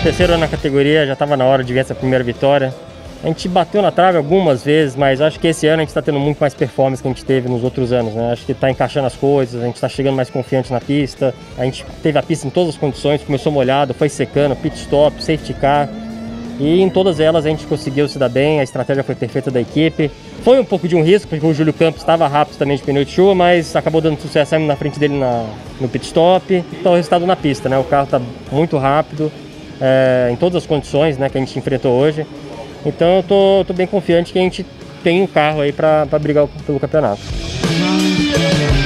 terceiro ano na categoria, já estava na hora de ver essa primeira vitória. A gente bateu na trave algumas vezes, mas acho que esse ano a gente está tendo muito mais performance que a gente teve nos outros anos, né? Acho que está encaixando as coisas, a gente está chegando mais confiante na pista. A gente teve a pista em todas as condições, começou molhado, foi secando, pit stop, safety car. E em todas elas a gente conseguiu se dar bem, a estratégia foi perfeita da equipe. Foi um pouco de um risco, porque o Júlio Campos estava rápido também de pneu de chuva, mas acabou dando sucesso, saímos na frente dele no pit stop. Então o resultado na pista, né? O carro está muito rápido, em todas as condições, né, que a gente enfrentou hoje. Então eu tô bem confiante que a gente tem um carro aí para brigar pelo campeonato.